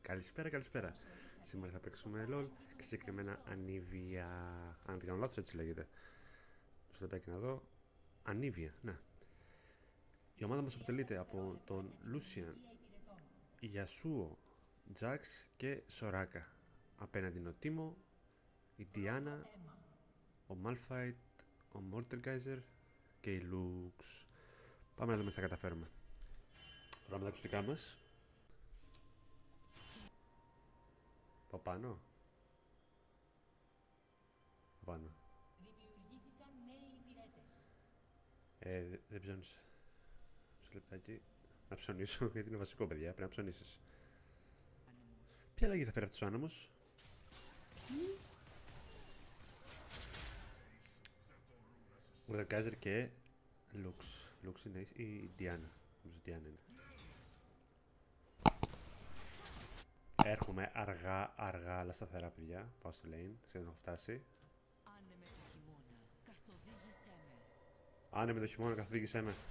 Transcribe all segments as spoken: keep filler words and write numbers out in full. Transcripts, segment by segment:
Καλησπέρα, καλησπέρα. Σήμερα θα παίξουμε LOL και συγκεκριμένα Ανίβια. Αν δεν κάνω λάθος, έτσι λέγεται. Στο λεπτάκι να δω. Ανίβια, ναι. Η ομάδα μας αποτελείται από τον Λούσιαν, Γιασούο, Τζαξ και Σοράκα. Απέναντι είναι ο Τίμο, η Διάνα, ο Μάλφαϊτ, ο Μόρτελγκάιζερ και η Λούξ. Πάμε να δούμε τι θα καταφέρουμε. Φοράμε τα ακουστικά μας. Από πάνω. Από πάνω. Δημιουργήθηκαν νέοι υπηρέτες. Ε, δε- δεν ψώνεις. Μισό λεπτάκι. Να ψωνίσω, γιατί είναι βασικό, παιδιά. Πρέπει να ψωνίσεις. Ποια αλλαγή θα φέρει αυτός ο άνεμος? Μορτελγκάιζερ και Λούξ. Λούξ είναι η Διάνα. Νομίζω Διάνα είναι. Έρχομαι αργά, αργά, αλλά σταθερά, παιδιά. Πάω στο lane, σχεδόν έχω φτάσει. Άνεμε το χειμώνα, καθοδήγησέ με. Άνε με το χειμώνα, καθοδήγησέ με.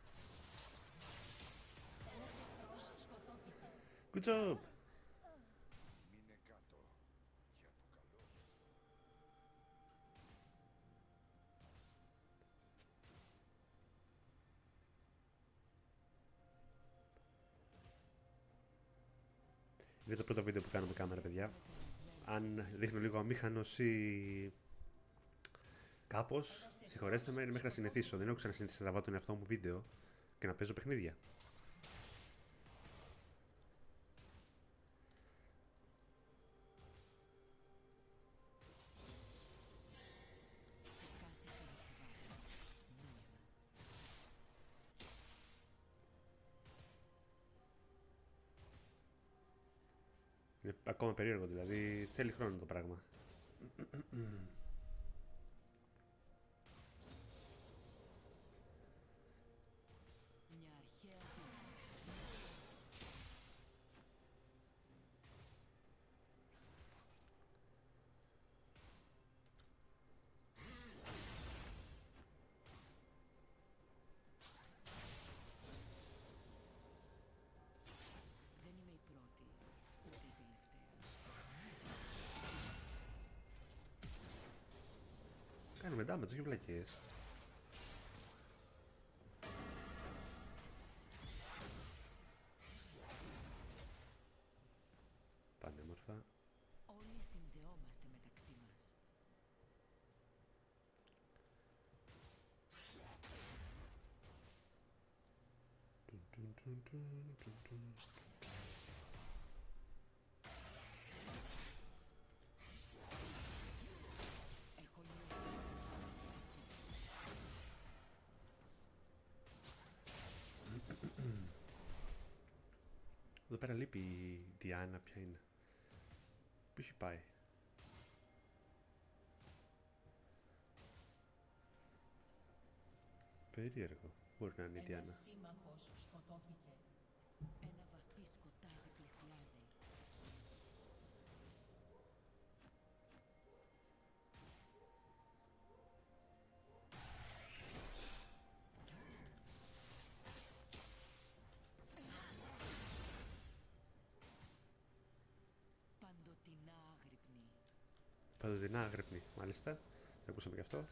Ένας εχθρός σκοτώθηκε. Good job! Μείνε κάτω για το καλό σου. Είναι το πρώτο βίντεο που κάνω με κάμερα, παιδιά. Αν δείχνω λίγο αμήχανος ή κάπως, συγχωρέστε με, είναι μέχρι να συνηθίσω. Δεν έχω ξανασυνηθίσει να τραβάω τον εαυτό μου βίντεο και να παίζω παιχνίδια. Είναι ακόμα περίεργο, δηλαδή θέλει χρόνο το πράγμα. Μια αρχαία βήμα. Δεν είμαι η πρώτη, ούτε η τελευταία. Κάνουμε damage, όχι βλακίες. Πανέμορφα. Όλοι συνδεόμαστε μεταξύ μας. Τουν, τουν, τουν, τουν, τουν, τουν. Έχω νιώσει εσύ. Εδώ πέρα λείπει η Διάνα, ποια είναι? Πού έχει πάει? Περίεργο. Μπορεί να είναι η Διάνα. Ένας σύμμαχος σκοτώθηκε. Ένα βαθύ σκοτάδι πλησιάζει. Παντοτινά άγρυπνη. Παντοτινά άγρυπνη, μάλιστα. Δεν ακούσαμε γι' αυτό.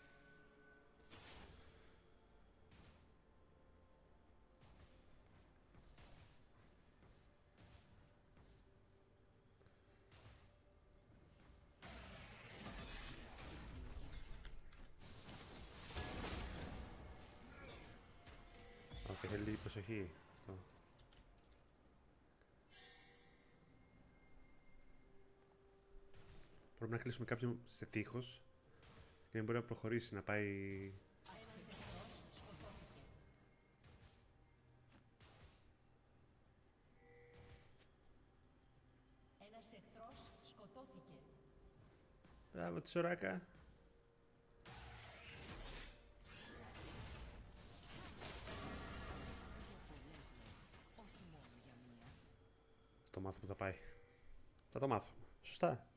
Οκ, okay, θέλει λίγη προσοχή αυτό. Πρέπει να κλείσουμε κάποιον σε τείχος και να μπορεί να προχωρήσει, να πάει. Ένας εχθρός σκοτώθηκε. Ένας εχθρός σκοτώθηκε. Μπράβο τη Σοράκα. Για πολλές λες, όχι μόνο για μία. Στο μάθω που θα πάει. Θα το μάθω. Σωστά.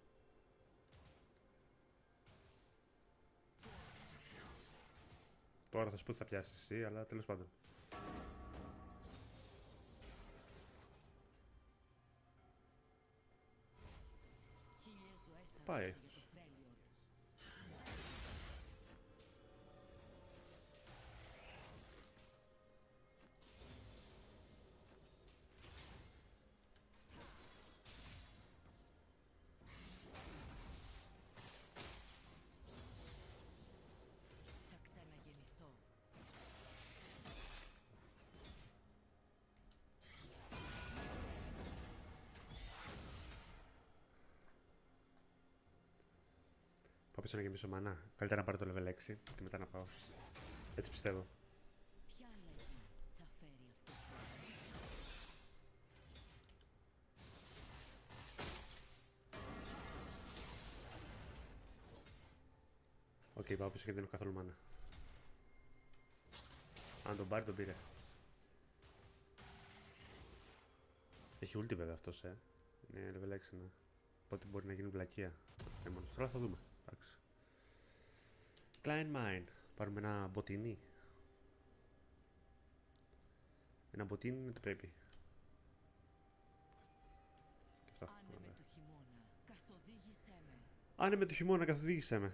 Το Τώρα θα σου πω τι θα πιάσεις εσύ, αλλά τέλος πάντων. Χίλιες ζωές θα Πάει δώσει για αυτός. το Φέλιορ. Θα ξαναγεννηθώ. Πάω πίσω να γεμίσω μανά. Καλύτερα να πάρω το level έξι και μετά να πάω. Έτσι πιστεύω. Ποια αλλαγή θα φέρει αυτό σου? Οκ, πάω πίσω και δεν έχω καθόλου μάνα. Αν τον πάρει, τον πήρε. Έχει ulti βέβαια αυτός, ε. Είναι level έξι, ναι. Οπότε μπορεί να γίνει βλακεία. Ε, μόνος. Τώρα θα δούμε. Εντάξει. Klein Mine. Πάρουμε ένα μποτίνι. Ένα μποτίνι είναι το πρέπει. Και αυτό. Άνεμε Ωραία. του χειμώνα, καθοδήγησέ με. Άνε με το χειμώνα, καθοδήγησέ με.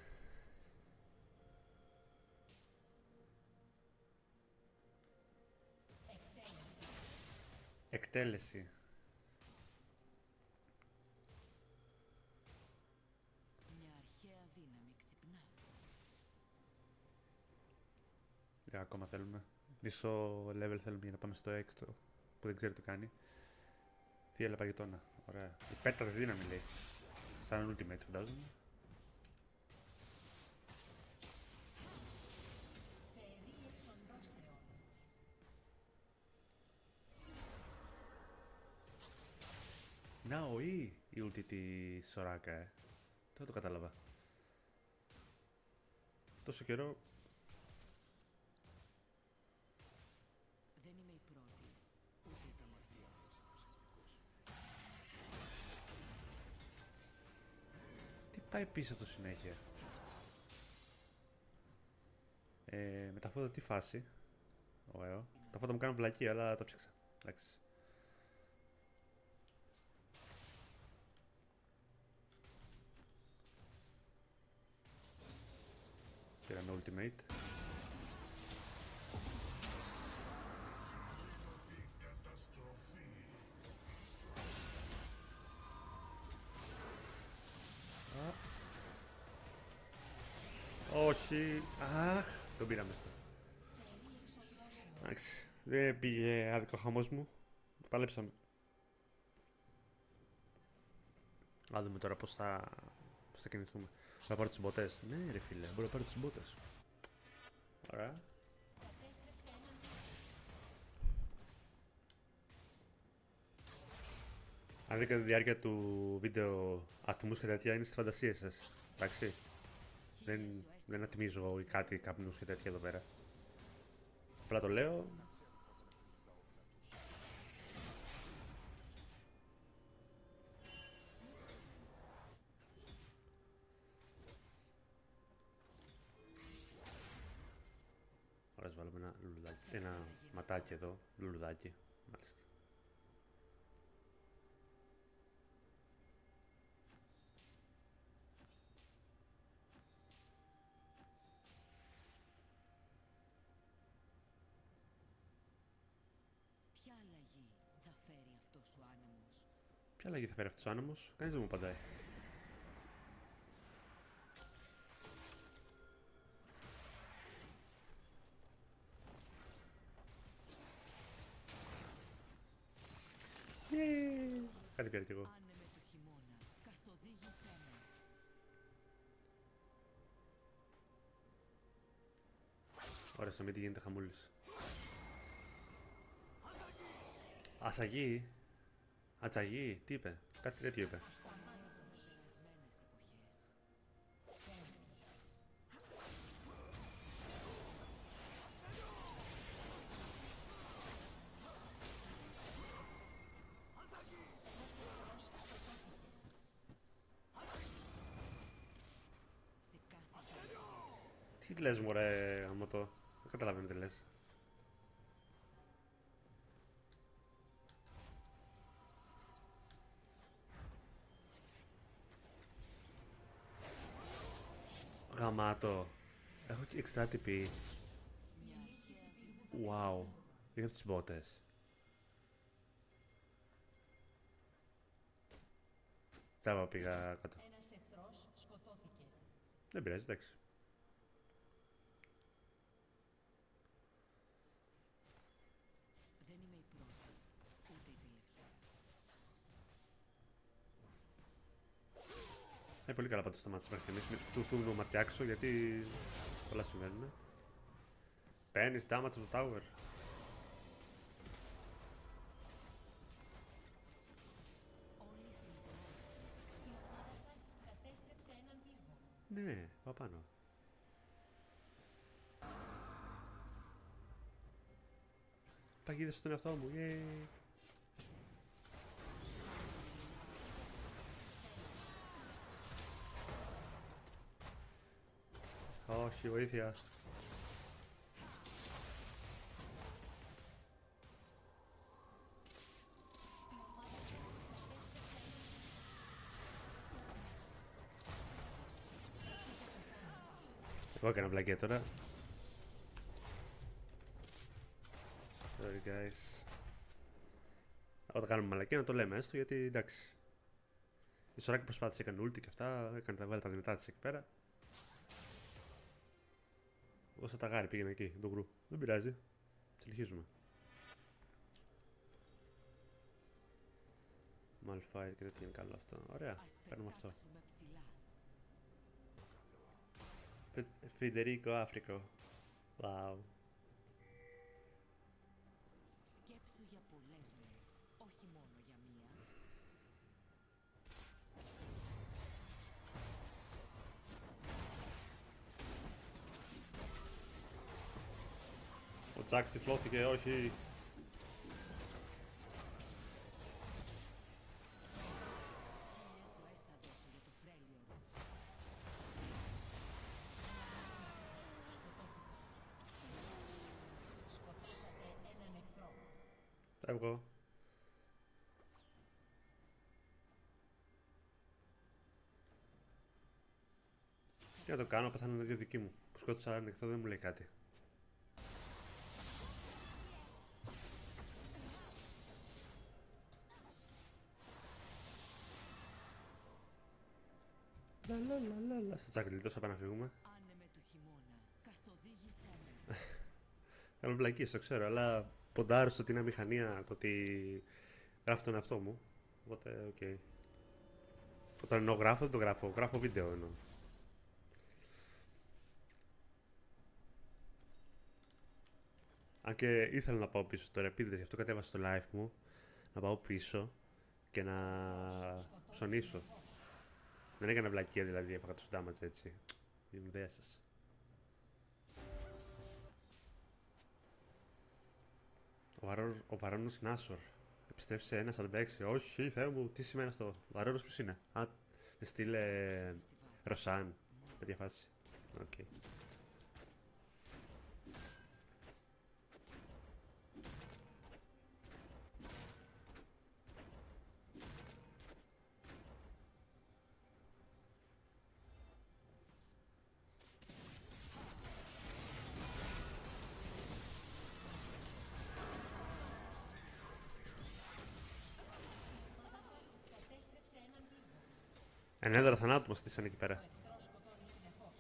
Εκτέλεση. Μια αρχαία δύναμη ξυπνά. Για ακόμα θέλουμε. Μισό level θέλουμε για να πάμε στο έκτο. Που δεν ξέρει τι κάνει. Θύελα παγετώνα. Ωραία. Υπέρτατη δύναμη λέει. Σαν ultimate φαντάζομαι. Σερί εξοντώσεων. Να ο ή η ulti τη Σοράκα, ε. Δεν το κατάλαβα. Τόσο καιρό. Δεν είμαι η πρώτη, ούτε η τελευταία. Τι πάει πίσω του συνέχεια. Ε, με τα φώτα τι φάση. Ωραίο. Τα φώτα μου κάνουν βλακία, αλλά το ψάξα. Εντάξει. Πήραμε ultimate. Α. Όχι. Αχ, τον πήραμε στο. Εντάξει. Δεν πήγε άδικο ο χαμός μου. Παλέψαμε. Να δούμε τώρα πώς θα, πώς θα κινηθούμε. Θα πάρω τις μποτές. Ναι ρε φίλε, μπορώ να πάρω τις μπότες. Ωραία. Αν δείτε τη διάρκεια του βίντεο ατμούς και τέτοια είναι στις φαντασίες σας. Εντάξει. Δεν, δεν ατιμίζω εγώ ή κάτι καπνούς και τέτοια εδώ πέρα. Απλά το λέω. Να ξέρουν πότε να βρουν τα όπλα τους. Ωραία, ας βάλουμε ένα λουλουδάκι. Ένα ματάκι εδώ. Λουλουδάκι. Μάλιστα. Ποια αλλαγή θα φέρει αυτός ο άνεμος? Ποια αλλαγή θα φέρει αυτός ο άνεμος? Κανείς δεν μου απαντάει. Yay! Κάτι πήρα κι εγώ. Άνεμε του χειμώνα, καθοδήγησέ με. Ωραία, στο μύτη γίνεται χαμούλης. Ασαγή. Ατσαγή. Τι είπε? Κάτι τέτοιο είπε. Περασμένες εποχές. Σε κάθε Τι λες μωρέ, άμα το. Δεν καταλαβαίνω τι λες. Γαμάτο. Έχω και εξτρά τι πι. Wow. Είχα τις μπότες. Τσάβα πήγα κάτω. Ένας εχθρός σκοτώθηκε. Δεν πειράζει, εντάξει. Δεν είμαι η πρώτη, ούτε η τελευταία. Είναι πολύ καλά πάντως το μάτι μέχρι στιγμής. Μην του του ματιάξω γιατί πολλά συμβαίνουν. Παίρνεις damage από το tower. Όλοι συντρόφοι. Η ομάδα σας κατέστρεψε έναν πύργο. Ναι, πάω πάνω. Παγίδευσα στον εαυτό μου, yay. Όχι, βοήθεια. Εγώ έκανα βλακία τώρα. Sorry guys. Όταν κάνουμε μαλακία να το λέμε έστω γιατί εντάξει. Η Σοράκη προσπάθησε, έκανε ulti και αυτά, έκανε τα βάλει τα δυνατά της εκεί πέρα. Όσα τα γάρι πήγαινε εκεί, τον γκρου. Δεν πειράζει. Συνεχίζουμε. Malphite και τέτοιο είναι καλό αυτό. Ωραία, Ας παίρνουμε αυτό. πετάξουμε ψηλά. Φιντερίκο Αφρικό. Wow. Σκέψου για πολλές ζωές, όχι μόνο για μία. Ο Τζακ τυφλώθηκε, όχι. Χίλιες ζωές θα δώσω για το Freljord. Σκοτώσατε έναν εχθρό. Φεύγω. Τι να το κάνω, πεθάνε δύο δικοί μου. Που σκότωσα ανοιχτό, δεν μου λέει κάτι. Λαλαλαλαλα. Στο Τζακ γλιτώσα, πάμε να φύγουμε. Άνεμε του χειμώνα, καθοδήγησέ με. Κάνω βλακίες, το ξέρω, αλλά ποντάρω στο ότι είναι μηχανία, το ότι γράφω τον εαυτό μου. Οπότε, οκ. Okay. Όταν εννοώ γράφω, δεν το γράφω. Γράφω βίντεο εννοώ. Αν και ήθελα να πάω πίσω τώρα, επίτηδες, γι' αυτό κατέβασα το live μου. Να πάω πίσω και να ψωνίσω. Δεν έκανα βλακία δηλαδή, έπαγα το damage έτσι. Η ιδέα σας. Ο, Βαρό, ο Βαρόνος Νάσορ. Επιστρέφει σε ένα σαράντα έξι. Όχι, Θεέ μου, τι σημαίνει αυτό. Ο Βαρόνος ποιος είναι. Α, στείλε Ρωσάν. Τέτοια φάση. Οκ. Okay. Κατέστρεψε έναν πύργο. Ενέδρα θανάτου μας στήσανε εκεί Ο πέρα. εχθρός σκοτώνει συνεχώς.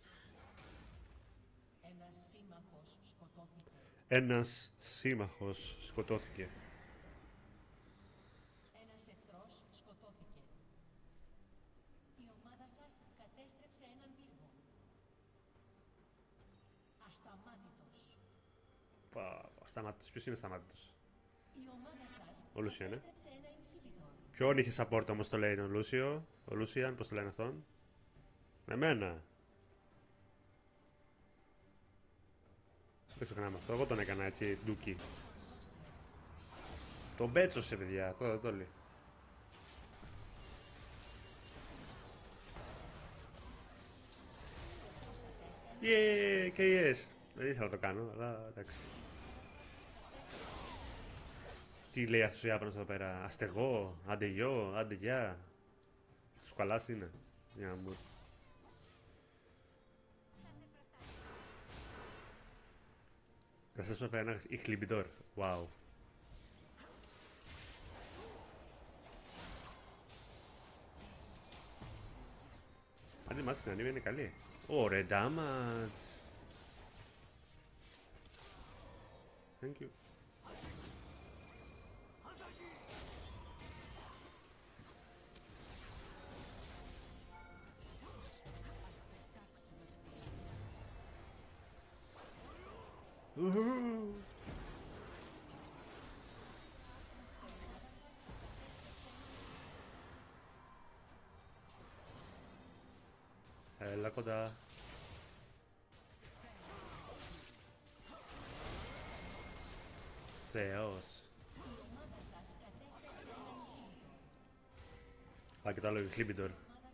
Ένας σύμμαχος σκοτώθηκε. Ένας σύμμαχος σκοτώθηκε. Ένας εχθρός σκοτώθηκε. Η ομάδα σας κατέστρεψε έναν πύργο. Ασταμάτητος. Πα, σταμάτητος. Ποιος είναι σταμάτητος. Η ομάδα σας Ο Λούσιαν, ε. κατέστρεψε ένα inhibitor. Ποιον είχε support όμως το λέει ο Λούσιο. Ο Λούσιαν, πώς το λένε αυτόν. Εμένα. Δεν ξεχνάμε αυτό. Εγώ τον έκανα έτσι ντούκι. Τον πέτσωσε, παιδιά. Τώρα δεν το λέει. Yeah, κέι ες. Δεν ήθελα να το κάνω, αλλά εντάξει. Τι λέει αυτός ο Ιάπωνας εδώ πέρα, αστεγό, άντε γιο, άντε γεια. Τους καλάς είναι. Για να μου... Θα σας πω ένα ηχλιμπιτόρ. Wow. Αν η μάτια στην ανήμη είναι καλή. Ωραία, damage. Thank you. Ουου. Έλα κοντά. Θεός. Α, και το άλλο ηχλιμπιτόρ.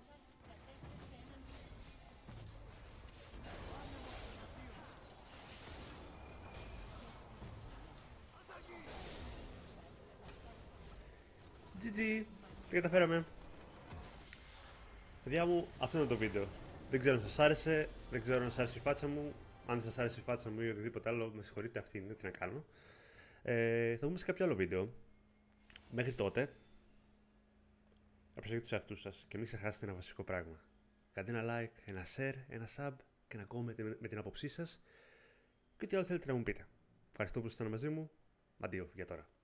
τζι τζι. Τι καταφέραμε. Παιδιά μου, αυτό είναι το βίντεο. Δεν ξέρω αν σας άρεσε, δεν ξέρω αν σας άρεσε η φάτσα μου. Αν δεν σας άρεσε η φάτσα μου ή οτιδήποτε άλλο, με συγχωρείτε, αυτή είναι, τι να κάνω. Ε, θα δούμε σε κάποιο άλλο βίντεο. Μέχρι τότε, να προσέχετε τους εαυτούς σας και μην ξεχάσετε ένα βασικό πράγμα. Κάντε ένα like, ένα share, ένα sub και ένα comment με την άποψή σας και τι άλλο θέλετε να μου πείτε. Ευχαριστώ που ήσασταν μαζί μου. Αντίο για τώρα.